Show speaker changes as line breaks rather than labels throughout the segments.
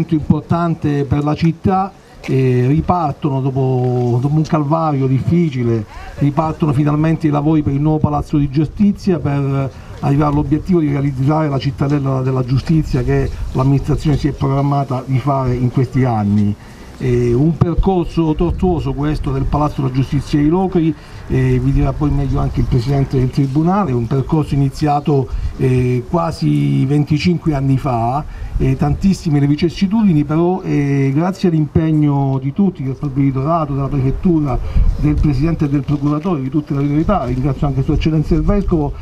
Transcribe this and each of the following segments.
momento importante per la città. Ripartono dopo un calvario difficile, ripartono finalmente i lavori per il nuovo Palazzo di Giustizia per arrivare all'obiettivo di realizzare la cittadella della giustizia che l'amministrazione si è programmata di fare in questi anni. Un percorso tortuoso questo del Palazzo della Giustizia di Locri, vi dirà poi meglio anche il Presidente del Tribunale, un percorso iniziato quasi 25 anni fa, tantissime le vicissitudini, però grazie all'impegno di tutti, del Provveditorato, della Prefettura, del Presidente e del Procuratore, di tutte le autorità, ringrazio anche Sua Eccellenza il Vescovo,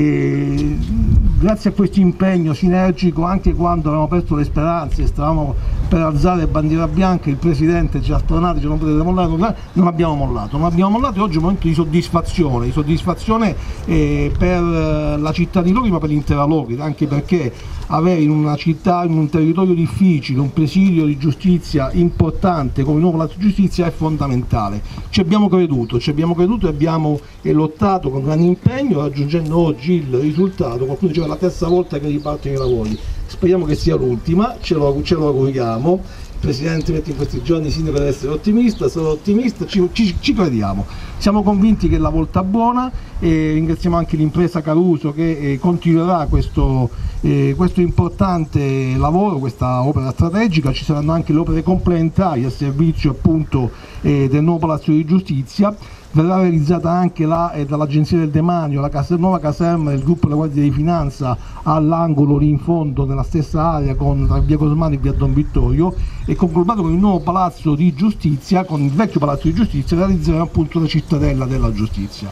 grazie a questo impegno sinergico, anche quando avevamo perso le speranze, stavamo per alzare bandiera bianca, il Presidente ci ha spronati, non potete mollare, non abbiamo mollato e oggi è un momento di soddisfazione per la città di Locri, ma per l'intera Locri, anche perché avere in una città, in un territorio difficile, un presidio di giustizia importante come il nuovo Palazzo di Giustizia è fondamentale. Ci abbiamo creduto e abbiamo lottato con grande impegno, raggiungendo oggi il risultato. Qualcuno diceva la terza volta che ripartono i lavori, speriamo che sia l'ultima, ce lo auguriamo. Il Presidente mette in questi giorni sindaco ad essere ottimista, sono ottimista, ci crediamo, siamo convinti che è la volta buona, e ringraziamo anche l'impresa Caruso che continuerà questo importante lavoro, questa opera strategica. Ci saranno anche le opere complementari a servizio appunto del nuovo Palazzo di Giustizia. Verrà realizzata anche dall'Agenzia del Demanio la nuova caserma del gruppo della Guardia di Finanza all'angolo lì in fondo, nella stessa area tra via Cosmani e via Don Vittorio, e concludato con il nuovo Palazzo di Giustizia, con il vecchio Palazzo di Giustizia, realizzerà appunto la cittadella della giustizia.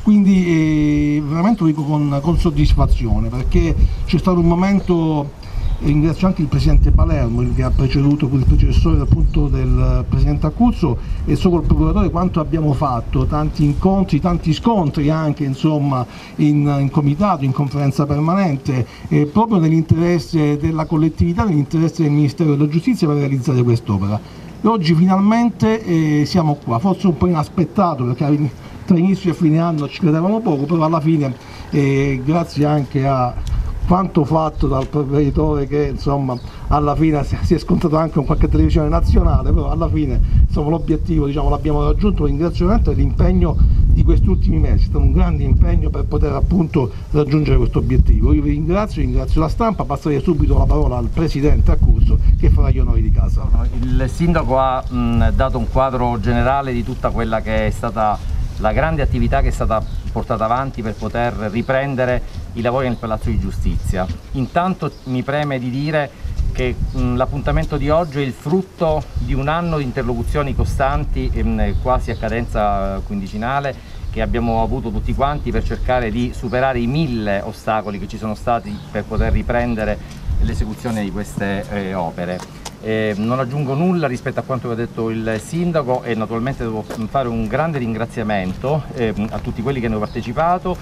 Quindi veramente lo dico con soddisfazione, perché c'è stato un momento. Ringrazio anche il Presidente Palermo, che ha preceduto il predecessore appunto del Presidente Accurso, e solo il Procuratore, quanto abbiamo fatto, tanti incontri, tanti scontri anche insomma in comitato, in conferenza permanente, proprio nell'interesse della collettività, nell'interesse del Ministero della Giustizia, per realizzare quest'opera. E oggi finalmente siamo qua, forse un po' inaspettato, perché tra inizio e fine anno ci credevamo poco, però alla fine grazie anche a quanto fatto dal provveditore, che insomma alla fine si è scontato anche con qualche televisione nazionale, però alla fine insomma l'obiettivo l'abbiamo raggiunto. Ringrazio veramente l'impegno di questi ultimi mesi, è stato un grande impegno per poter appunto raggiungere questo obiettivo. Io vi ringrazio la stampa, passerei subito la parola al Presidente Accurso che farà gli onori di casa.
Il Sindaco ha dato un quadro generale di tutta quella che è stata la grande attività che è stata portata avanti per poter riprendere i lavori nel Palazzo di Giustizia. Intanto mi preme di dire che l'appuntamento di oggi è il frutto di un anno di interlocuzioni costanti, quasi a cadenza quindicinale, che abbiamo avuto tutti quanti per cercare di superare i 1000 ostacoli che ci sono stati per poter riprendere l'esecuzione di queste opere. Non aggiungo nulla rispetto a quanto ha detto il Sindaco, e naturalmente devo fare un grande ringraziamento a tutti quelli che hanno partecipato,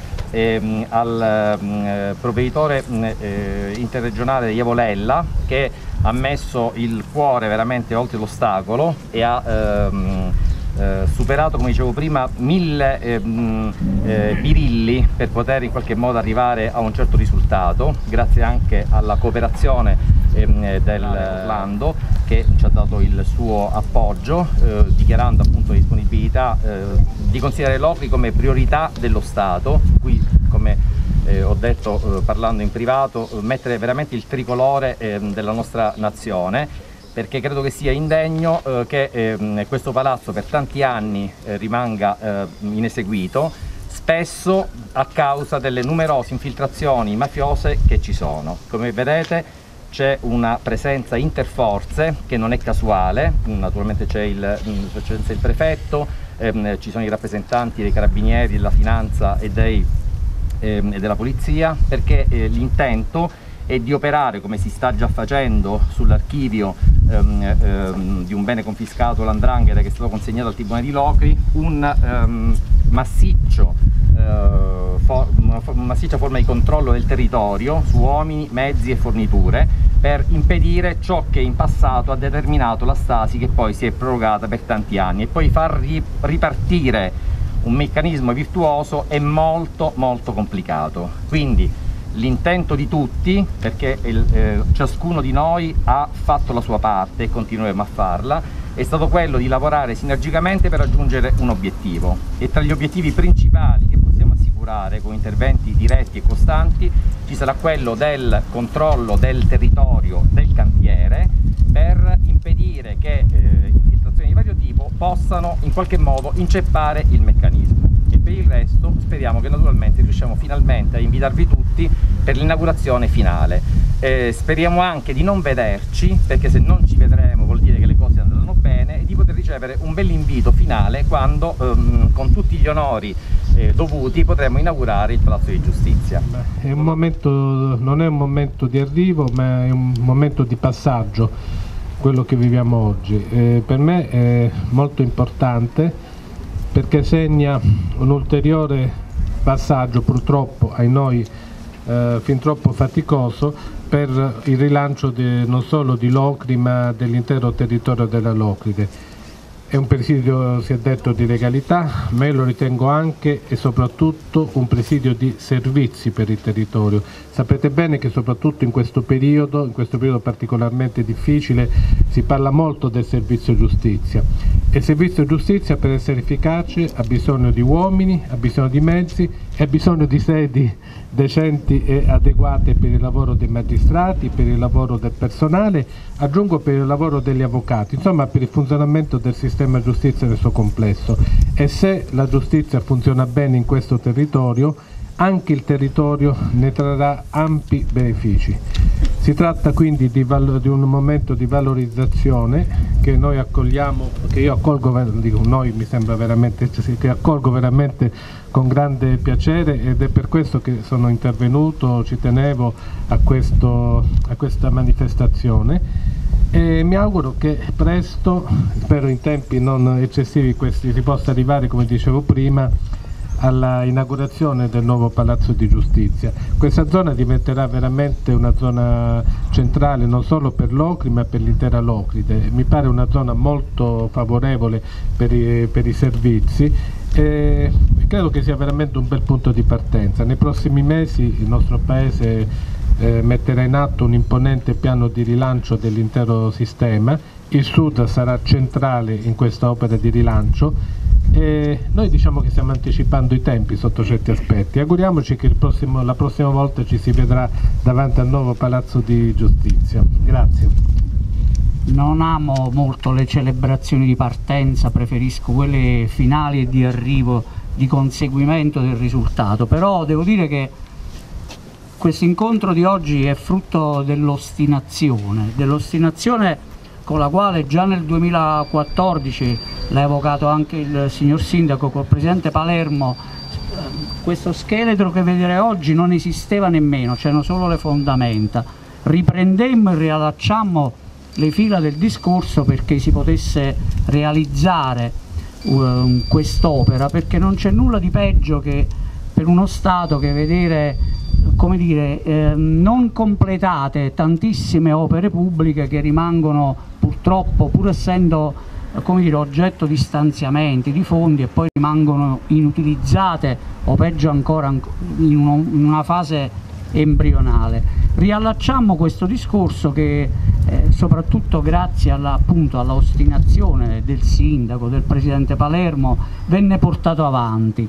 al provveditore interregionale Ievo Lella, che ha messo il cuore veramente oltre l'ostacolo e ha superato, come dicevo prima, 1000 birilli per poter in qualche modo arrivare a un certo risultato, grazie anche alla cooperazione dell'Orlando, che ci ha dato il suo appoggio, dichiarando appunto la disponibilità di considerare Locri come priorità dello Stato, qui come ho detto parlando in privato, mettere veramente il tricolore della nostra nazione, perché credo che sia indegno che questo palazzo per tanti anni rimanga ineseguito, spesso a causa delle numerose infiltrazioni mafiose che ci sono. Come vedete c'è una presenza interforze che non è casuale, naturalmente c'è il prefetto, ci sono i rappresentanti dei carabinieri, della finanza e della polizia, perché l'intento è di operare, come si sta già facendo sull'archivio di un bene confiscato all''ndrangheta che è stato consegnato al Tribunale di Locri, una massiccia forma di controllo del territorio su uomini, mezzi e forniture, per impedire ciò che in passato ha determinato la stasi, che poi si è prorogata per tanti anni, e poi far ripartire un meccanismo virtuoso è molto complicato. Quindi l'intento di tutti, perché ciascuno di noi ha fatto la sua parte e continueremo a farla, è stato quello di lavorare sinergicamente per raggiungere un obiettivo, e tra gli obiettivi principali che possiamo assicurare con interventi diretti e costanti ci sarà quello del controllo del territorio del cantiere per impedire che infiltrazioni di vario tipo possano in qualche modo inceppare il meccanismo. E per il resto speriamo che naturalmente riusciamo finalmente a invitarvi tutti per l'inaugurazione finale. Speriamo anche di non vederci, perché se non ci vedremo vuol dire che le cose andranno bene, e di poter ricevere un bell'invito finale quando con tutti gli onori dovuti potremo inaugurare il Palazzo di Giustizia.
È un momento, non è un momento di arrivo, ma è un momento di passaggio, quello che viviamo oggi. Per me è molto importante perché segna un ulteriore passaggio, purtroppo ai noi fin troppo faticoso, per il rilancio non solo di Locri ma dell'intero territorio della Locride. È un presidio, si è detto, di legalità, ma io lo ritengo anche e soprattutto un presidio di servizi per il territorio. Sapete bene che soprattutto in questo periodo particolarmente difficile, si parla molto del servizio giustizia. E il servizio giustizia, per essere efficace, ha bisogno di uomini, ha bisogno di mezzi e ha bisogno di sedi decenti e adeguate per il lavoro dei magistrati, per il lavoro del personale, aggiungo per il lavoro degli avvocati, insomma per il funzionamento del sistema giustizia nel suo complesso. E se la giustizia funziona bene in questo territorio, anche il territorio ne trarrà ampi benefici. Si tratta quindi di un momento di valorizzazione che noi accogliamo, che io accolgo, dico noi, mi sembra veramente, che accolgo veramente con grande piacere, ed è per questo che sono intervenuto, ci tenevo a questa manifestazione, e mi auguro che presto, spero in tempi non eccessivi, si possa arrivare, come dicevo prima, alla inaugurazione del nuovo Palazzo di Giustizia. Questa zona diventerà veramente una zona centrale non solo per Locri ma per l'intera Locride. Mi pare una zona molto favorevole per i servizi, e credo che sia veramente un bel punto di partenza. Nei prossimi mesi il nostro Paese metterà in atto un imponente piano di rilancio dell'intero sistema. Il Sud sarà centrale in questa opera di rilancio, e noi diciamo che stiamo anticipando i tempi sotto certi aspetti. Auguriamoci che la prossima volta ci si vedrà davanti al nuovo Palazzo di Giustizia. Grazie.
Non amo molto le celebrazioni di partenza, preferisco quelle finali e di arrivo, di conseguimento del risultato, però devo dire che questo incontro di oggi è frutto dell'ostinazione con la quale già nel 2014, l'ha evocato anche il signor Sindaco col Presidente Palermo, questo scheletro che vedete oggi non esisteva nemmeno, c'erano solo le fondamenta. Riprendemmo e riallacciammo le fila del discorso perché si potesse realizzare quest'opera, perché non c'è nulla di peggio che per uno Stato che vedere, come dire, non completate tantissime opere pubbliche che rimangono purtroppo, pur essendo, come dire, oggetto di stanziamenti, di fondi, e poi rimangono inutilizzate o peggio ancora in una fase embrionale. Riallacciamo questo discorso che soprattutto grazie appunto alla ostinazione del Sindaco, del Presidente Palermo, venne portato avanti.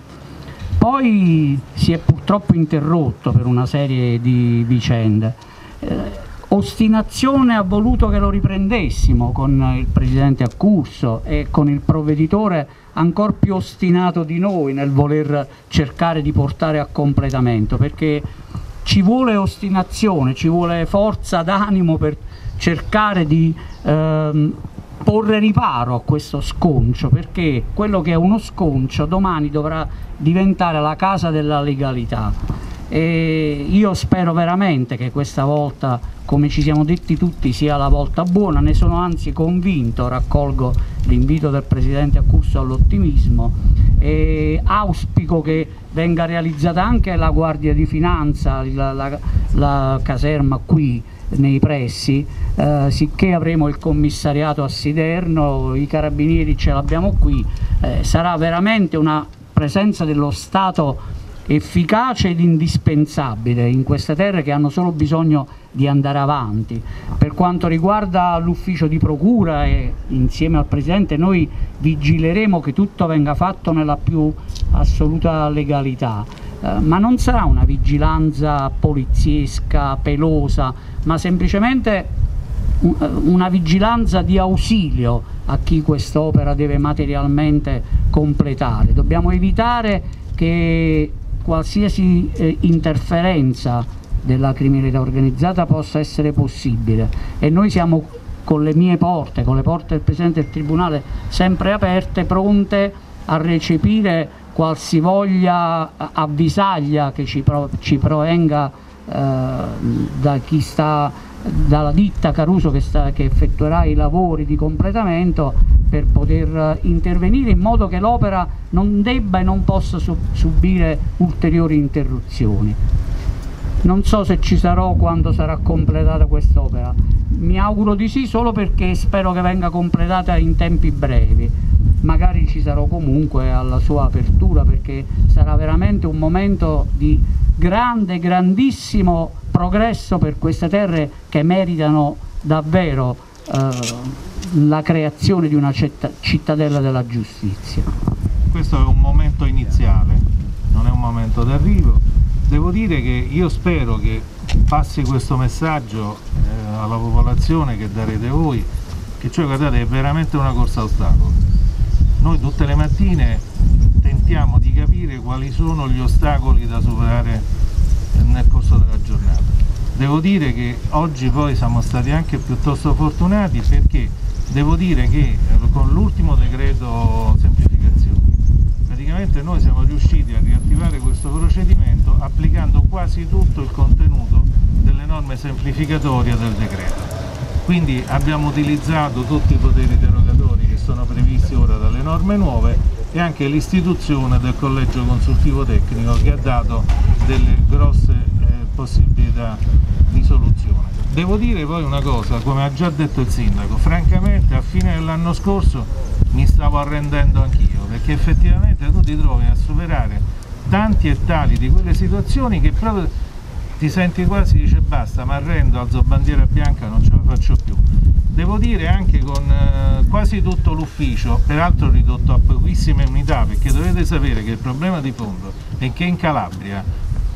Poi si è purtroppo interrotto per una serie di vicende. Ostinazione ha voluto che lo riprendessimo con il Presidente Accurso e con il provveditore ancora più ostinato di noi nel voler cercare di portare a completamento, perché ci vuole ostinazione, ci vuole forza d'animo per cercare di porre riparo a questo sconcio, perché quello che è uno sconcio domani dovrà diventare la casa della legalità. E io spero veramente che questa volta, come ci siamo detti tutti, sia la volta buona, ne sono anzi convinto, raccolgo l'invito del Presidente Accurso all'ottimismo e auspico che venga realizzata anche la Guardia di Finanza, la caserma qui nei pressi, sicché avremo il commissariato a Siderno, i carabinieri ce l'abbiamo qui, sarà veramente una presenza dello Stato efficace ed indispensabile in queste terre che hanno solo bisogno di andare avanti. Per quanto riguarda l'ufficio di procura, e insieme al Presidente noi vigileremo che tutto venga fatto nella più assoluta legalità, ma non sarà una vigilanza poliziesca, pelosa, ma semplicemente una vigilanza di ausilio a chi quest'opera deve materialmente completare. Dobbiamo evitare che qualsiasi interferenza della criminalità organizzata possa essere possibile, e noi siamo con le mie porte, con le porte del Presidente del Tribunale sempre aperte, pronte a recepire qualsivoglia avvisaglia che ci provenga da chi sta, dalla ditta Caruso che effettuerà i lavori di completamento, per poter intervenire in modo che l'opera non debba e non possa subire ulteriori interruzioni. Non so se ci sarò quando sarà completata quest'opera, mi auguro di sì, solo perché spero che venga completata in tempi brevi. Magari ci sarò comunque alla sua apertura, perché sarà veramente un momento di grandissimo progresso per queste terre che meritano davvero la creazione di una cittadella della giustizia.
Questo è un momento iniziale, non è un momento d'arrivo. Devo dire che io spero che passi questo messaggio alla popolazione che darete voi, che cioè, guardate, è veramente una corsa a ostacoli. Noi tutte le mattine tentiamo di capire quali sono gli ostacoli da superare nel corso della giornata. Devo dire che oggi poi siamo stati anche piuttosto fortunati, perché devo dire che con l'ultimo decreto semplificazioni praticamente noi siamo riusciti a riattivare questo procedimento applicando quasi tutto il contenuto delle norme semplificatorie del decreto. Quindi abbiamo utilizzato tutti i poteri derogatori che sono previsti ora dalle norme nuove, e anche l'istituzione del collegio consultivo tecnico che ha dato delle grosse possibilità di soluzione. Devo dire poi una cosa, come ha già detto il sindaco, francamente a fine dell'anno scorso mi stavo arrendendo anch'io, perché effettivamente tu ti trovi a superare tanti e tali di quelle situazioni che proprio ti senti quasi, dice basta, mi arrendo, alzo bandiera bianca, non ce la faccio più. Devo dire anche con quasi tutto l'ufficio, peraltro ridotto a pochissime unità, perché dovete sapere che il problema di fondo è che in Calabria,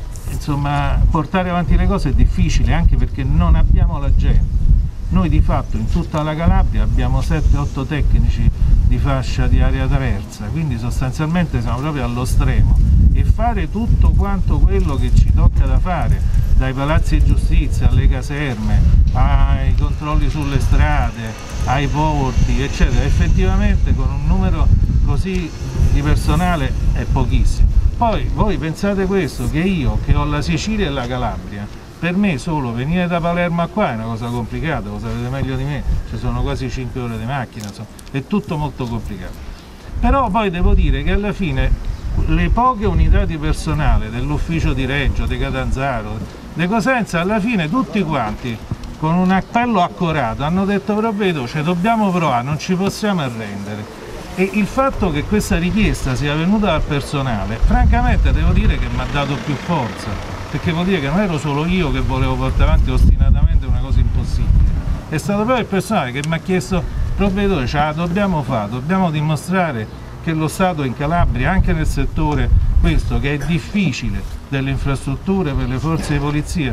insomma, portare avanti le cose è difficile, anche perché non abbiamo la gente. Noi di fatto in tutta la Calabria abbiamo 7-8 tecnici di fascia di area traversa, quindi sostanzialmente siamo proprio allo stremo, e fare tutto quanto quello che ci tocca da fare, dai palazzi di giustizia alle caserme, ai controlli sulle strade, ai porti, eccetera, effettivamente con un numero così di personale è pochissimo. Poi voi pensate questo, che io che ho la Sicilia e la Calabria, per me solo venire da Palermo a qua è una cosa complicata, lo sapete meglio di me, ci sono quasi 5 ore di macchina, insomma, è tutto molto complicato. Però poi devo dire che alla fine le poche unità di personale dell'ufficio di Reggio, di Catanzaro, di Cosenza, alla fine tutti quanti con un appello accorato hanno detto provvedo, cioè dobbiamo provare, non ci possiamo arrendere. E il fatto che questa richiesta sia venuta dal personale, francamente devo dire che mi ha dato più forza, perché vuol dire che non ero solo io che volevo portare avanti ostinatamente una cosa impossibile, è stato proprio il personale che mi ha chiesto provveditore, ce la dobbiamo fare, dobbiamo dimostrare che lo Stato in Calabria, anche nel settore questo che è difficile, delle infrastrutture per le forze di polizia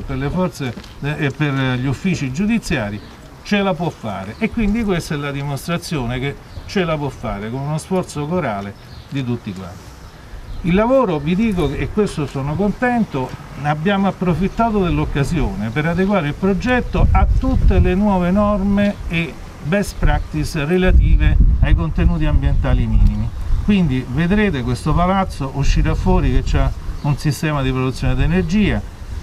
e per gli uffici giudiziari, ce la può fare, e quindi questa è la dimostrazione che ce la può fare con uno sforzo corale di tutti quanti. Il lavoro, vi dico, e questo sono contento, abbiamo approfittato dell'occasione per adeguare il progetto a tutte le nuove norme e best practice relative ai contenuti ambientali minimi. Quindi vedrete questo palazzo uscirà fuori che c'è un sistema di produzione di energia,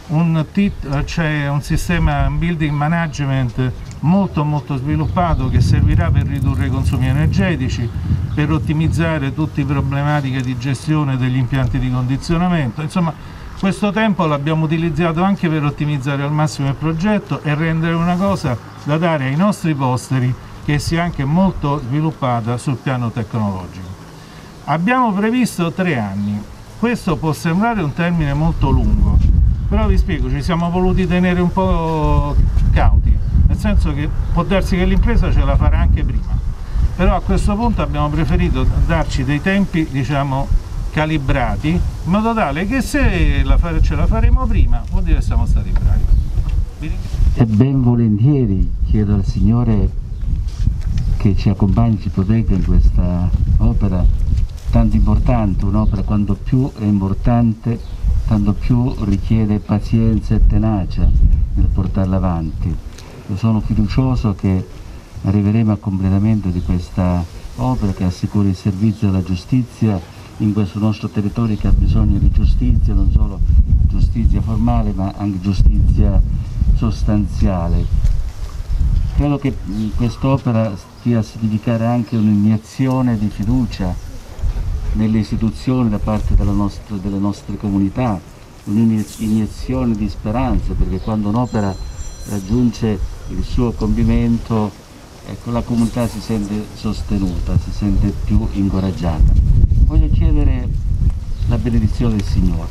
c'è un sistema building management molto sviluppato che servirà per ridurre i consumi energetici, per ottimizzare tutte le problematiche di gestione degli impianti di condizionamento. Insomma, questo tempo l'abbiamo utilizzato anche per ottimizzare al massimo il progetto e rendere una cosa da dare ai nostri posteri che sia anche molto sviluppata sul piano tecnologico. Abbiamo previsto 3 anni. Questo può sembrare un termine molto lungo, però vi spiego, ci siamo voluti tenere un po' cauti, nel senso che può darsi che l'impresa ce la farà anche prima, però a questo punto abbiamo preferito darci dei tempi, diciamo, calibrati, in modo tale che se ce la faremo prima vuol dire che siamo stati bravi.
E ben volentieri chiedo al Signore che ci accompagni, ci protegga in questa opera tanto importante, un'opera quanto più è importante, tanto più richiede pazienza e tenacia nel portarla avanti. Io sono fiducioso che arriveremo al completamento di questa opera che assicura il servizio della giustizia in questo nostro territorio che ha bisogno di giustizia, non solo giustizia formale ma anche giustizia sostanziale. Credo che quest'opera stia a significare anche un'iniezione di fiducia nelle istituzioni da parte delle nostre comunità, un'iniezione di speranza, perché quando un'opera raggiunge il suo compimento, ecco, la comunità si sente sostenuta, si sente più incoraggiata. Voglio chiedere la benedizione del Signore.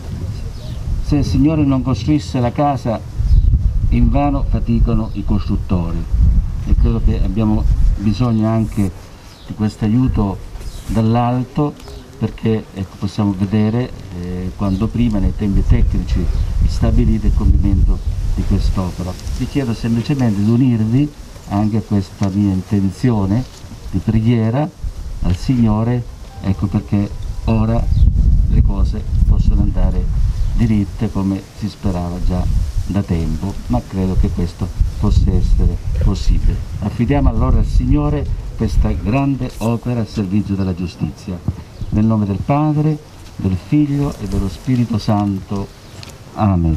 Se il Signore non costruisse la casa, invano faticano i costruttori, e credo che abbiamo bisogno anche di questo aiuto dall'alto, perché ecco, possiamo vedere quando prima nei tempi tecnici stabiliti il compimento di quest'opera. Vi chiedo semplicemente di unirvi anche a questa mia intenzione di preghiera al Signore, ecco, perché ora le cose possono andare diritte come si sperava già da tempo, ma credo che questo possa essere possibile. Affidiamo allora al Signore questa grande opera a servizio della giustizia. Nel nome del Padre, del Figlio e dello Spirito Santo. Amen.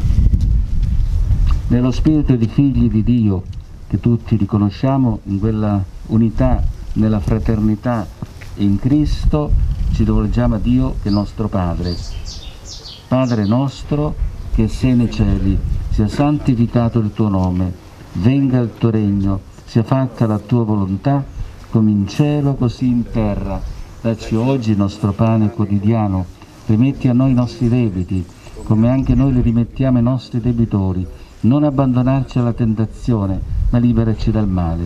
Nello spirito di figli di Dio che tutti riconosciamo, in quella unità, nella fraternità in Cristo, ci rivolgiamo a Dio che è nostro Padre. Padre nostro che sei nei cieli, sia santificato il tuo nome, venga il tuo regno, sia fatta la tua volontà, come in cielo così in terra. Dacci oggi il nostro pane quotidiano, rimetti a noi i nostri debiti, come anche noi li rimettiamo ai nostri debitori, non abbandonarci alla tentazione, ma liberaci dal male.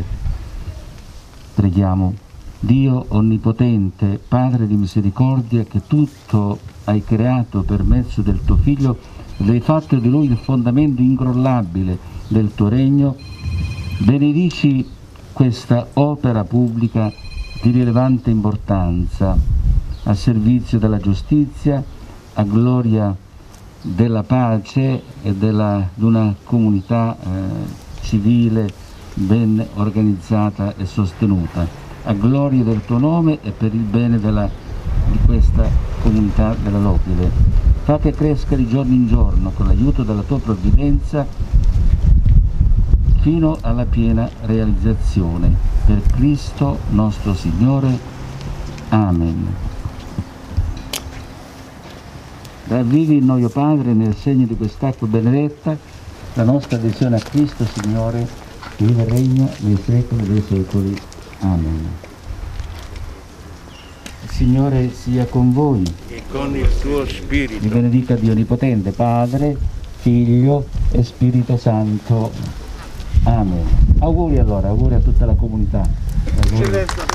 Preghiamo. Dio onnipotente, Padre di misericordia, che tutto hai creato per mezzo del tuo Figlio ed hai fatto di Lui il fondamento incrollabile del tuo regno, benedici questa opera pubblica di rilevante importanza a servizio della giustizia, a gloria della pace e di una comunità civile ben organizzata e sostenuta, a gloria del tuo nome e per il bene di questa comunità della Locrile. Fa che cresca di giorno in giorno con l'aiuto della tua provvidenza fino alla piena realizzazione. Per Cristo nostro Signore. Amen. Ravvivi in noi, o Padre, nel segno di quest'acqua benedetta, la nostra adesione a Cristo Signore, che vive e regna nei secoli dei secoli. Amen. Il Signore sia con voi
e con il tuo spirito.
Vi benedica Dio Onnipotente, Padre, Figlio e Spirito Santo. Amen. Auguri allora, auguri a tutta la comunità. Auguri.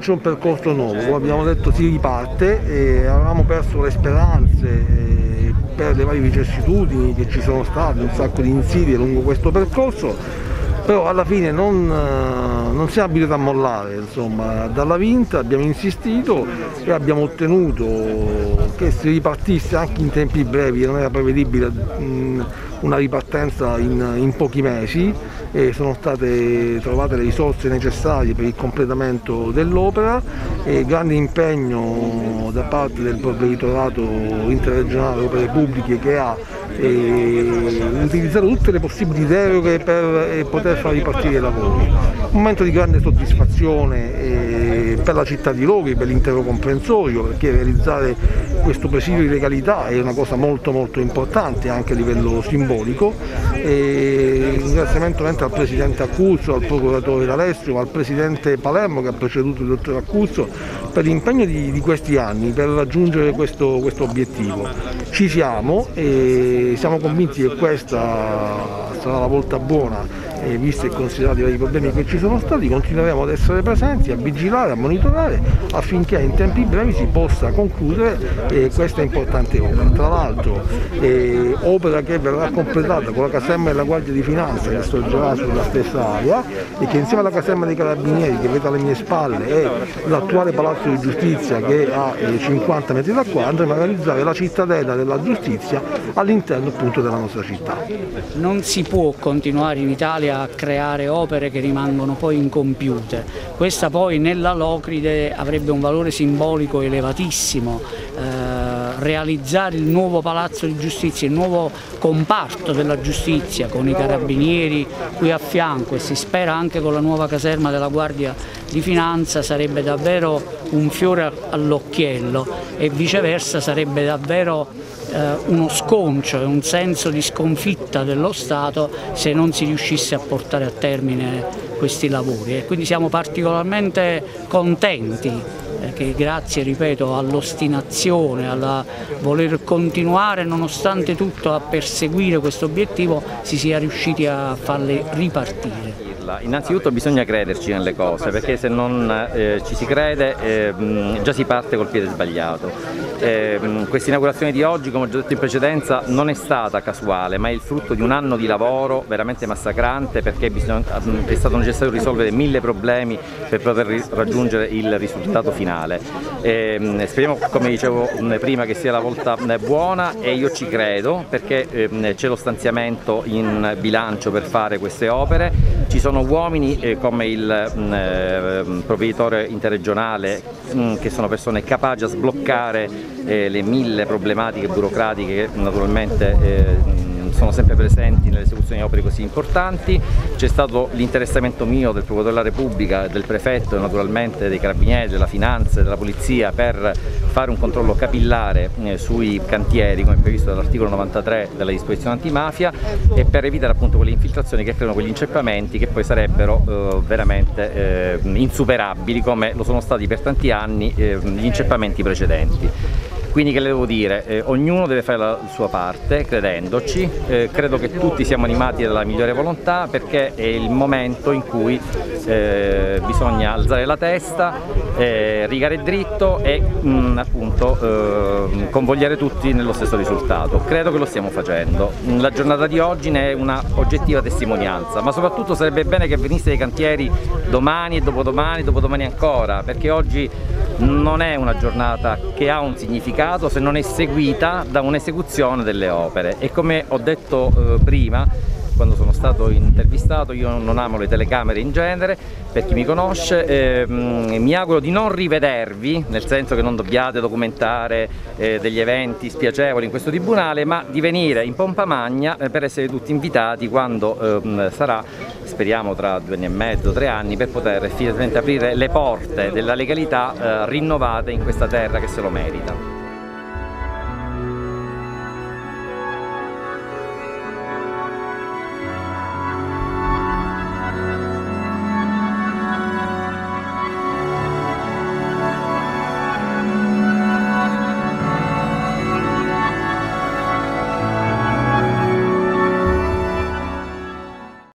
comincia un percorso nuovo, come abbiamo detto si riparte, e avevamo perso le speranze per le varie vicissitudini che ci sono state, un sacco di insidie lungo questo percorso, però alla fine non siamo abituati a mollare, insomma, dalla vinta abbiamo insistito e abbiamo ottenuto che si ripartisse anche in tempi brevi, non era prevedibile una ripartenza in pochi mesi, e sono state trovate le risorse necessarie per il completamento dell'opera e grande impegno da parte del provveditorato interregionale opere pubbliche, che ha utilizzato tutte le possibili deroghe per poter far ripartire i lavori. Un momento di grande soddisfazione per la città di Logri, per l'intero comprensorio, perché realizzare questo presidio di legalità è una cosa molto importante anche a livello simbolico. Un ringraziamento al Presidente Accurso, al Procuratore D'Alessio, al Presidente Palermo che ha preceduto il Dottor Accurso per l'impegno di questi anni per raggiungere questo obiettivo. Ci siamo e siamo convinti che questa sarà la volta buona, visti e considerati i problemi che ci sono stati. Continueremo ad essere presenti, a vigilare, a monitorare affinché in tempi brevi si possa concludere questa importante opera. Tra l'altro opera che verrà completata con la caserma della Guardia di Finanza, che sorgerà sulla stessa area, e che insieme alla caserma dei Carabinieri, che vedo alle mie spalle, e l'attuale Palazzo di Giustizia, che è a 50 metri da qua, andremo a realizzare la cittadella della giustizia all'interno appunto della nostra città.
Non si può continuare in Italia a creare opere che rimangono poi incompiute. Questa poi nella Locride avrebbe un valore simbolico elevatissimo. Realizzare il nuovo Palazzo di Giustizia, il nuovo comparto della giustizia con i Carabinieri qui a fianco, e si spera anche con la nuova caserma della Guardia di Finanza, sarebbe davvero un fiore all'occhiello, e viceversa sarebbe davvero uno sconcio e un senso di sconfitta dello Stato se non si riuscisse a portare a termine questi lavori, e quindi siamo particolarmente contenti che grazie, ripeto, all'ostinazione, alla voler continuare nonostante tutto a perseguire questo obiettivo, si sia riusciti a farle ripartire.
Innanzitutto bisogna crederci nelle cose, perché se non ci si crede già si parte col piede sbagliato. Questa inaugurazione di oggi, come ho già detto in precedenza, non è stata casuale, ma è il frutto di un anno di lavoro veramente massacrante, perché è stato necessario risolvere 1000 problemi per poter raggiungere il risultato finale. Speriamo, come dicevo prima, che sia la volta buona, e io ci credo, perché c'è lo stanziamento in bilancio per fare queste opere. Ci sono uomini come il provveditore interregionale, che sono persone capaci a sbloccare le 1000 problematiche burocratiche che naturalmente sono sempre presenti nell'esecuzione di opere così importanti. C'è stato l'interessamento mio, del Procuratore della Repubblica, del Prefetto e naturalmente dei Carabinieri, della Finanza e della Polizia, per fare un controllo capillare sui cantieri, come previsto dall'articolo 93 della disposizione antimafia, e per evitare appunto quelle infiltrazioni che creano quegli inceppamenti che poi sarebbero veramente insuperabili, come lo sono stati per tanti anni gli inceppamenti precedenti. Quindi che le devo dire? Ognuno deve fare la sua parte, credendoci, credo che tutti siamo animati dalla migliore volontà, perché è il momento in cui bisogna alzare la testa, rigare dritto e appunto convogliare tutti nello stesso risultato. Credo che lo stiamo facendo. La giornata di oggi ne è una oggettiva testimonianza, ma soprattutto sarebbe bene che venisse ai cantieri domani e dopodomani, dopodomani ancora, perché oggi non è una giornata che ha un significato se non è seguita da un'esecuzione delle opere. E come ho detto prima, quando sono stato intervistato, io non amo le telecamere in genere, per chi mi conosce, mi auguro di non rivedervi, nel senso che non dobbiate documentare degli eventi spiacevoli in questo tribunale, ma di venire in pompa magna per essere tutti invitati quando sarà, speriamo tra 2 anni e mezzo, 3 anni, per poter finalmente aprire le porte della legalità rinnovate in questa terra che se lo merita.